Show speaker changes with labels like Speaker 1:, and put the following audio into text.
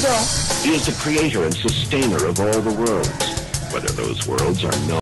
Speaker 1: yo.
Speaker 2: He is the creator and sustainer of all the worlds, whether those worlds are known